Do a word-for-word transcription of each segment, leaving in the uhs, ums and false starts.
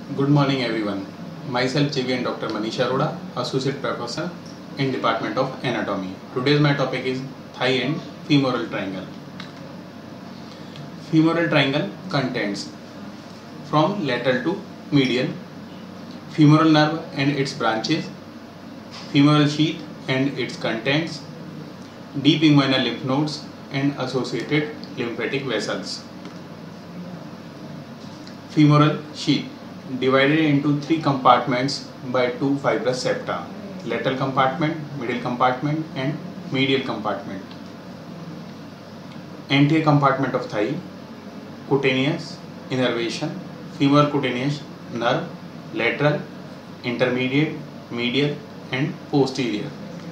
Good morning everyone. Myself J V and Doctor Manish Arora, Associate Professor in Department of Anatomy. Today's my topic is thigh and femoral triangle. Femoral triangle contains from lateral to medial, femoral nerve and its branches, femoral sheath and its contents, deep inguinal lymph nodes and associated lymphatic vessels. Femoral sheath divided into three compartments by two fibrous septa: lateral compartment, middle compartment and medial compartment. Anterior compartment of thigh: cutaneous, innervation, femoral cutaneous nerve, lateral, intermediate, medial and posterior.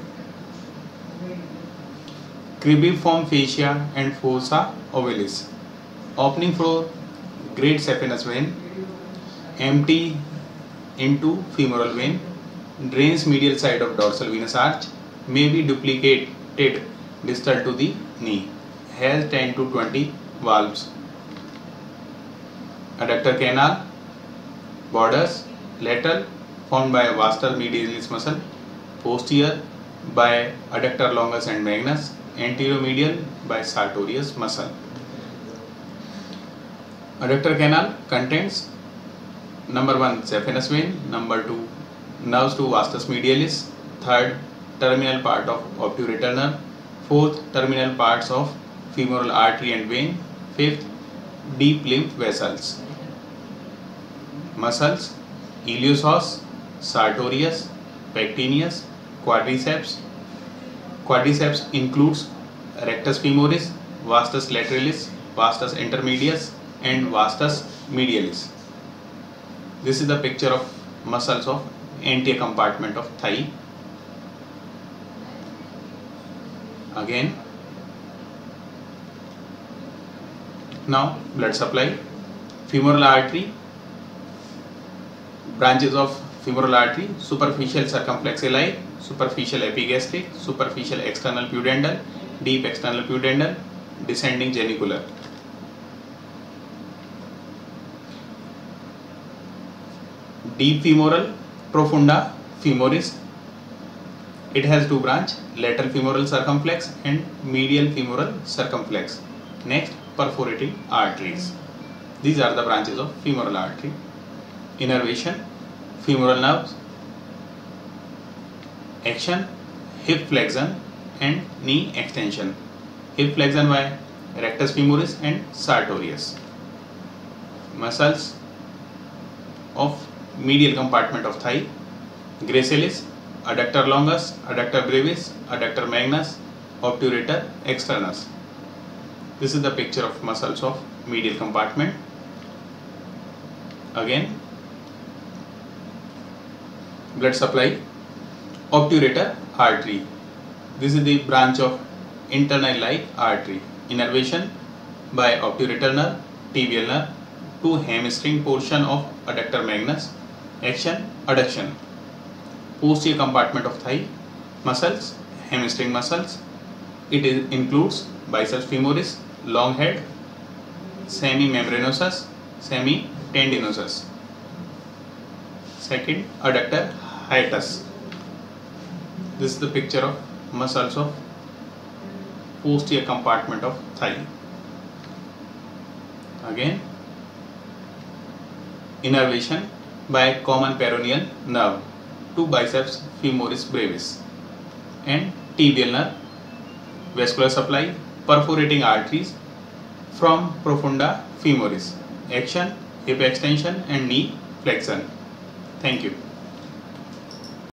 Cribriform fascia and fossa ovalis. Opening for great saphenous vein, empty into femoral vein, drains medial side of dorsal venous arch, may be duplicated distal to the knee, has ten to twenty valves. Adductor canal, borders, lateral formed by vastus medialis muscle, posterior by adductor longus and magnus, anteromedial by sartorius muscle. Adductor canal contains number one saphenous vein, number two nerves to vastus medialis, third terminal part of obturator nerve, fourth terminal parts of femoral artery and vein, fifth deep lymph vessels. Muscles: iliopsoas, sartorius, pectineus, quadriceps. Quadriceps includes rectus femoris, vastus lateralis, vastus intermedius and vastus medialis. This is the picture of muscles of anterior compartment of thigh. Again, now blood supply. Femoral artery, branches of femoral artery: superficial circumflex iliac, superficial epigastric, superficial external pudendal, deep external pudendal, descending genicular. Deep femoral, profunda femoris. It has two branches: lateral femoral circumflex and medial femoral circumflex. Next, perforating arteries. These are the branches of femoral artery. Innervation: femoral nerves, action, hip flexion and knee extension. Hip flexion by rectus femoris and sartorius. Muscles of medial compartment of thigh: gracilis, adductor longus, adductor brevis, adductor magnus, obturator externus. This is the picture of muscles of medial compartment. Again, blood supply. Obturator artery. This is the branch of internal iliac artery. Innervation by obturator nerve, tibial nerve to hamstring portion of adductor magnus. Action, adduction. Posterior compartment of thigh. Muscles: hamstring muscles. It is, includes biceps femoris, long head, semimembranosus, semitendinosus. Second, adductor hiatus. This is the picture of muscles of posterior compartment of thigh. Again, innervation by common peroneal nerve to biceps femoris brevis and tibial nerve. Vascular supply: perforating arteries from profunda femoris. Action, hip extension and knee flexion. Thank you.